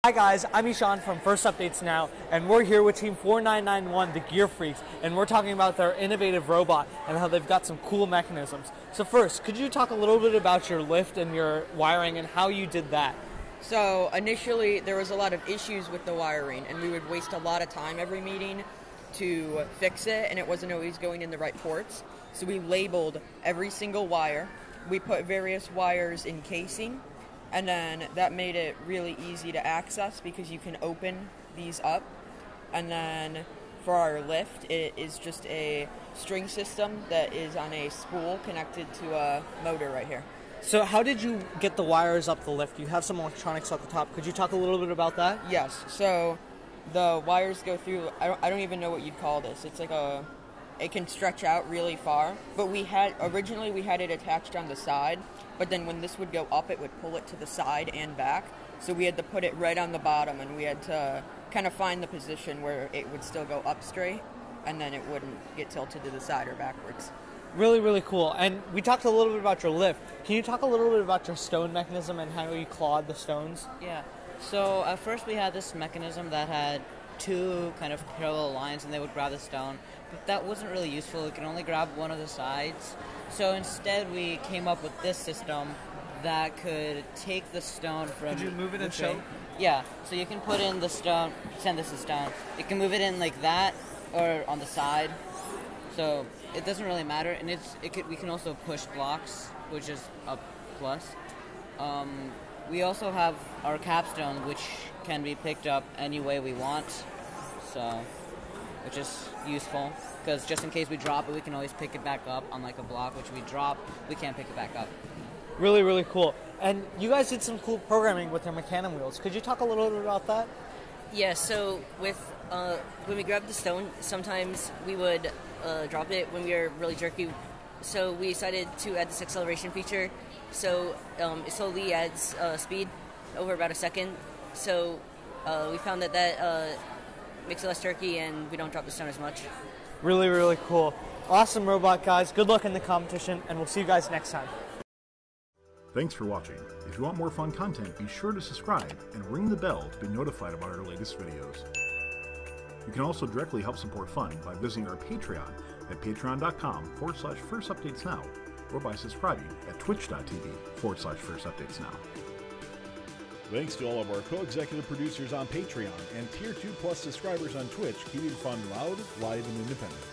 Hi guys, I'm Ishan from First Updates Now, and we're here with Team 4991, the Gear Freaks, and we're talking about their innovative robot and how they've got some cool mechanisms. So first, could you talk a little bit about your lift and your wiring and how you did that? So initially there was a lot of issues with the wiring, and we would waste a lot of time every meeting to fix it, and it wasn't always going in the right ports. So we labeled every single wire. We put various wires in casing, and then that made it really easy to access because you can open these up. And then for our lift, it is just a string system that is on a spool connected to a motor right here. So how did you get the wires up the lift? You have some electronics at the top. Could you talk a little bit about that? Yes. So the wires go through, I don't even know what you'd call this. It's like it can stretch out really far. But originally we had it attached on the side, but then when this would go up, it would pull it to the side and back. So we had to put it right on the bottom, and we had to kind of find the position where it would still go up straight, and then it wouldn't get tilted to the side or backwards. Really, really cool. And we talked a little bit about your lift. Can you talk a little bit about your stone mechanism and how you clawed the stones? Yeah. So at first we had this mechanism that had two kind of parallel lines, and they would grab the stone. But that wasn't really useful. It could only grab one of the sides. So instead we came up with this system that could take the stone from... Could you move it and show? Yeah. So you can put in the stone, pretend this is stone. You can move it in like that or on the side. So it doesn't really matter. And we can also push blocks, which is a plus. We also have our capstone, which can be picked up any way we want, which is useful, because just in case we drop it, we can always pick it back up. Unlike a block, which we drop, we can't pick it back up. Really, really cool. And you guys did some cool programming with your mechanism wheels. Could you talk a little bit about that? Yeah, so when we grabbed the stone, sometimes we would drop it when we were really jerky. So we decided to add this acceleration feature. So it slowly adds speed over about a second. So we found that makes it less jerky, and we don't drop the stone as much. Really, really cool. Awesome robot, guys. Good luck in the competition, and we'll see you guys next time. Thanks for watching. If you want more fun content, be sure to subscribe and ring the bell to be notified about our latest videos. You can also directly help support Fun by visiting our Patreon at patreon.com/firstupdatesnow or by subscribing at twitch.tv/firstupdatesnow. Thanks to all of our co-executive producers on Patreon and Tier 2 Plus subscribers on Twitch, keeping Fun loud, live, and independent.